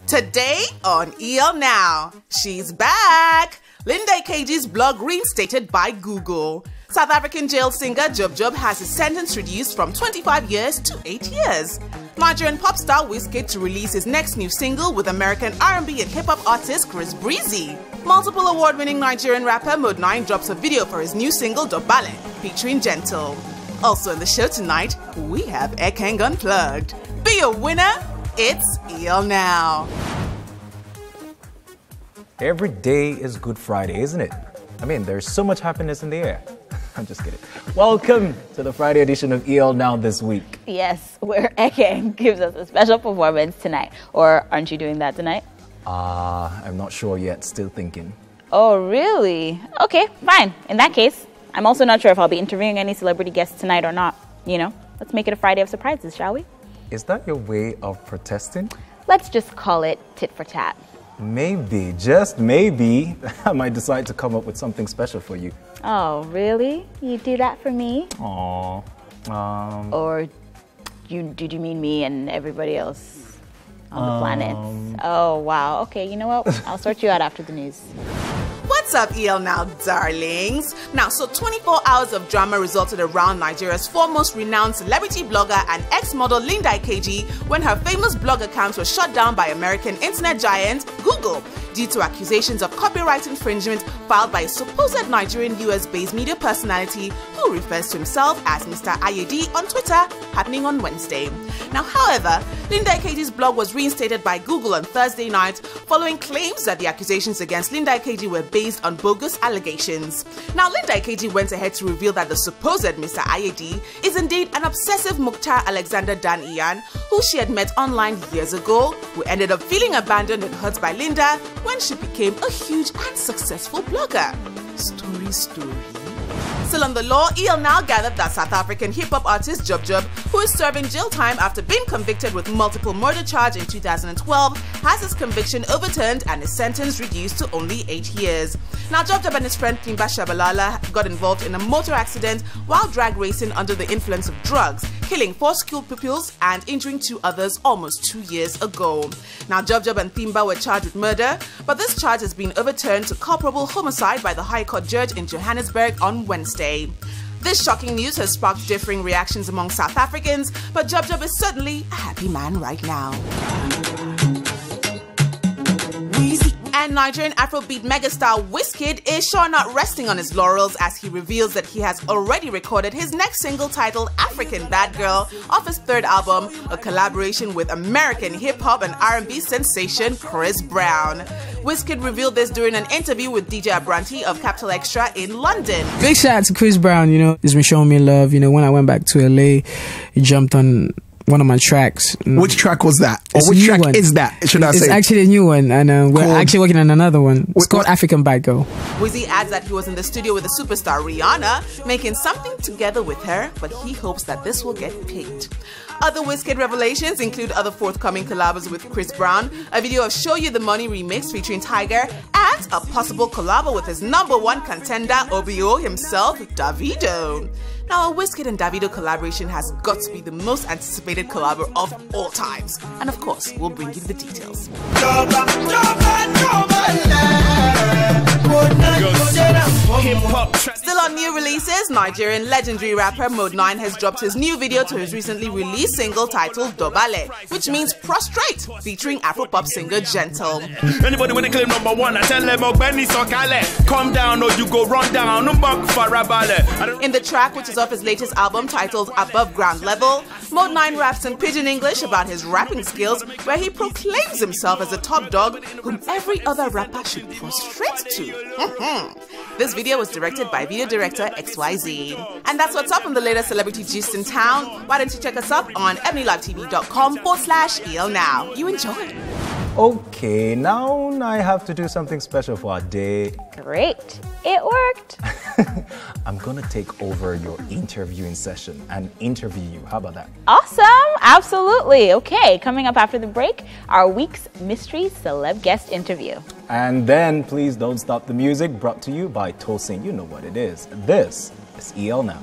Today on EL Now, she's back. Linda Ikeji's blog reinstated by Google. South African jail singer Jub has his sentence reduced from 25 years to 8 years. Nigerian pop star Wizkid to release his next new single with American R&B and hip-hop artist Chris Breezy. Multiple award-winning Nigerian rapper Mode9 drops a video for his new single Dobale, featuring Gentle. Also in the show tonight, we have Ekeng Unplugged. Be a winner, it's EL Now. Every day is Good Friday, isn't it? I mean, there's so much happiness in the air. I'm just kidding. Welcome to the Friday edition of EL Now this week. Yes, where Ekeng gives us a special performance tonight. Or aren't you doing that tonight? I'm not sure yet, still thinking. Oh, really? Okay, fine. In that case, I'm also not sure if I'll be interviewing any celebrity guests tonight or not. You know, let's make it a Friday of surprises, shall we? Is that your way of protesting? Let's just call it tit for tat. Maybe, just maybe, I might decide to come up with something special for you. Oh, really? You do that for me? Aww. Or did you mean me and everybody else on the planet? Oh, wow. Okay, you know what? I'll sort you out after the news. What's up, EL Now, darlings? Now, so 24 hours of drama resulted around Nigeria's foremost renowned celebrity blogger and ex-model Linda Ikeji when her famous blog account was shut down by American internet giant Google due to accusations of copyright infringement filed by a supposed Nigerian US-based media personality who refers to himself as Mr. Ayedi on Twitter, happening on Wednesday. Now, however, Linda Ikeji's blog was reinstated by Google on Thursday night following claims that the accusations against Linda Ikeji were based on bogus allegations. Now, Linda Ikeji went ahead to reveal that the supposed Mr. Ayedi is indeed an obsessive Mukhtar Alexander Dan Iyan, who she had met online years ago, who ended up feeling abandoned and hurt by Linda when she became a huge and successful blogger. Story. Still on the law, EL Now gathered that South African hip-hop artist Jub, who is serving jail time after being convicted with multiple murder charges in 2012, has his conviction overturned and his sentence reduced to only 8 years. Now, Jub and his friend Pimba Shabalala got involved in a motor accident while drag racing under the influence of drugs, killing 4 school pupils and injuring 2 others almost 2 years ago. Now, Jub and Pimba were charged with murder, but this charge has been overturned to culpable homicide by the High Court judge in Johannesburg on Wednesday. This shocking news has sparked differing reactions among South Africans, but Jub is certainly a happy man right now. And Nigerian Afrobeat megastar Wizkid is sure not resting on his laurels as he reveals that he has already recorded his next single titled African Bad Girl off his 3rd album, a collaboration with American hip-hop and R&B sensation Chris Brown. Wizkid revealed this during an interview with DJ Abranti of Capital Extra in London. Big shout out to Chris Brown, you know, he's been showing me love. You know, when I went back to LA, he jumped on one of my tracks. Which track was that? Or which track is that, should I say? It's actually a new one, and we're actually working on another one. It's called African Bad Girl. Wizzy adds that he was in the studio with the superstar Rihanna, making something together with her, but he hopes that this will get picked. Other Wizkid revelations include other forthcoming collabs with Chris Brown, a video of Show You The Money remix featuring Tiger, and a possible collab with his #1 contender OBO himself, Davido. Now, a Wizkid and Davido collaboration has got to be the most anticipated collab of all times. And of course, we'll bring you the details. Still on new releases, Nigerian legendary rapper Mode9 has dropped his new video to his recently released single titled Dobale, which means prostrate, featuring Afropop singer Gentle. Anybody when they claim #1, I tell them, calm down or you go run down. In the track, which is off his latest album titled Above Ground Level, Mode9 raps in pidgin English about his rapping skills, where he proclaims himself as a top dog whom every other rapper should prostrate to. This video was directed by video director XYZ. And that's what's up on the latest celebrity gist in town. Why don't you check us up on ebonylivetv.com/EL Now. You enjoy. Okay, now I have to do something special for our day. Great. It worked. I'm gonna take over your interviewing session and interview you. How about that? Awesome. Absolutely. Okay, coming up after the break, our week's mystery celeb guest interview. And then please don't stop the music, brought to you by Tosin. You know what it is. This is EL Now.